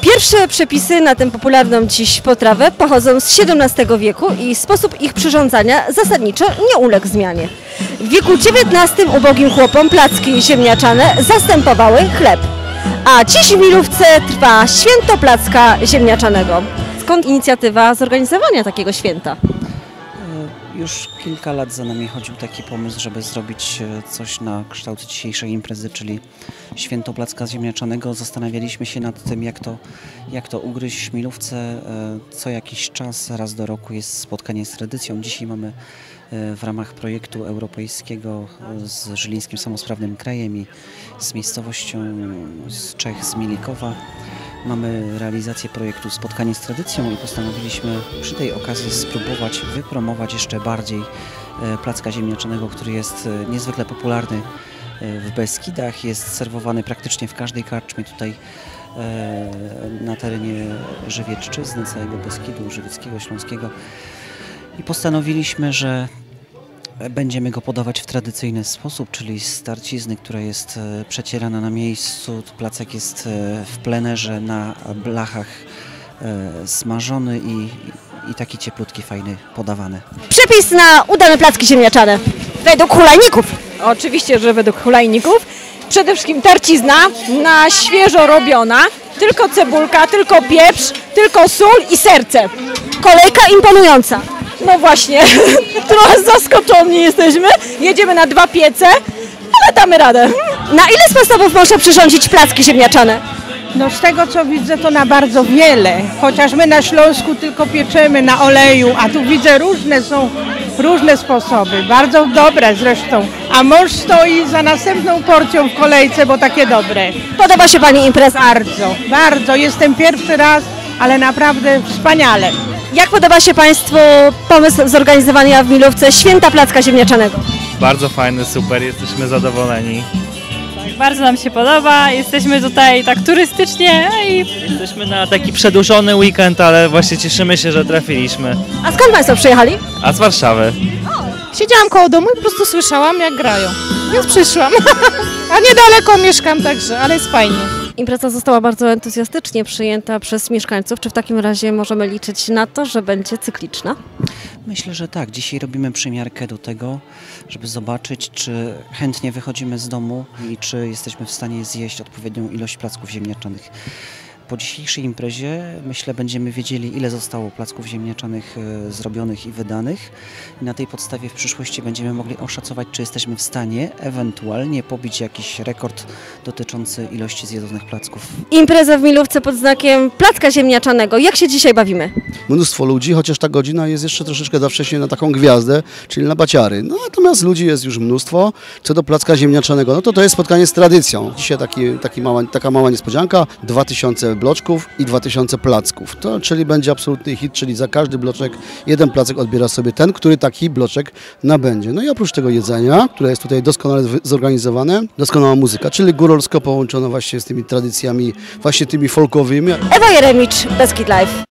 Pierwsze przepisy na tę popularną dziś potrawę pochodzą z XVII wieku i sposób ich przyrządzania zasadniczo nie uległ zmianie. W wieku XIX ubogim chłopom placki ziemniaczane zastępowały chleb, a dziś w Milówce trwa święto placka ziemniaczanego. Skąd inicjatywa zorganizowania takiego święta? Już kilka lat za nami chodził taki pomysł, żeby zrobić coś na kształt dzisiejszej imprezy, czyli święto placka ziemniaczanego. Zastanawialiśmy się nad tym, jak to ugryźć w Milówce. Co jakiś czas, raz do roku jest spotkanie z tradycją. Dzisiaj mamy w ramach projektu europejskiego z Żylińskim Samosprawnym Krajem i z miejscowością z Czech, z Milikowa. Mamy realizację projektu Spotkanie z tradycją i postanowiliśmy przy tej okazji spróbować wypromować jeszcze bardziej placka ziemniaczanego, który jest niezwykle popularny w Beskidach. Jest serwowany praktycznie w każdej karczmie tutaj na terenie Żywiecczyzny, całego Beskidu, Żywieckiego, Śląskiego. I postanowiliśmy, że będziemy go podawać w tradycyjny sposób, czyli z tarcizny, która jest przecierana na miejscu. Placek jest w plenerze na blachach smażony i taki cieplutki, fajny, podawany. Przepis na udane placki ziemniaczane według hulajników. Oczywiście, że według hulajników. Przede wszystkim tarcizna na świeżo robiona, tylko cebulka, tylko pieprz, tylko sól i serce. Kolejka imponująca. No właśnie, trochę zaskoczeni jesteśmy. Jedziemy na 2 piece, ale damy radę. Na ile sposobów można przyrządzić placki ziemniaczane? No z tego co widzę to na bardzo wiele, chociaż my na Śląsku tylko pieczemy na oleju, a tu widzę różne sposoby, bardzo dobre zresztą, a mąż stoi za następną porcją w kolejce, bo takie dobre. Podoba się Pani impreza? Bardzo, jestem pierwszy raz, ale naprawdę wspaniale. Jak podoba się Państwu pomysł zorganizowania w Milówce święta placka ziemniaczanego? Bardzo fajny, super, jesteśmy zadowoleni. Bardzo nam się podoba, jesteśmy tutaj tak turystycznie i Jesteśmy na taki przedłużony weekend, ale właśnie cieszymy się, że trafiliśmy. A skąd Państwo przyjechali? A z Warszawy. Siedziałam koło domu i po prostu słyszałam, jak grają, więc przyszłam. A niedaleko mieszkam także, ale jest fajnie. Impreza została bardzo entuzjastycznie przyjęta przez mieszkańców. Czy w takim razie możemy liczyć na to, że będzie cykliczna? Myślę, że tak. Dzisiaj robimy przymiarkę do tego, żeby zobaczyć, czy chętnie wychodzimy z domu i czy jesteśmy w stanie zjeść odpowiednią ilość placków ziemniaczanych. Po dzisiejszej imprezie, myślę, będziemy wiedzieli, ile zostało placków ziemniaczanych zrobionych i wydanych. I na tej podstawie w przyszłości będziemy mogli oszacować, czy jesteśmy w stanie ewentualnie pobić jakiś rekord dotyczący ilości zjedzonych placków. Impreza w Milówce pod znakiem placka ziemniaczanego. Jak się dzisiaj bawimy? Mnóstwo ludzi, chociaż ta godzina jest jeszcze troszeczkę za wcześnie na taką gwiazdę, czyli na baciary. No natomiast ludzi jest już mnóstwo. Co do placka ziemniaczanego, no to jest spotkanie z tradycją. Dzisiaj taka mała niespodzianka, 2000 bloczków i 2000 placków. To czyli będzie absolutny hit, czyli za każdy bloczek jeden placek odbiera sobie ten, który taki bloczek nabędzie. No i oprócz tego jedzenia, które jest tutaj doskonale zorganizowane, doskonała muzyka, czyli góralsko połączona właśnie z tymi tradycjami, właśnie tymi folkowymi. Ewa Jeremicz, Beskid Live.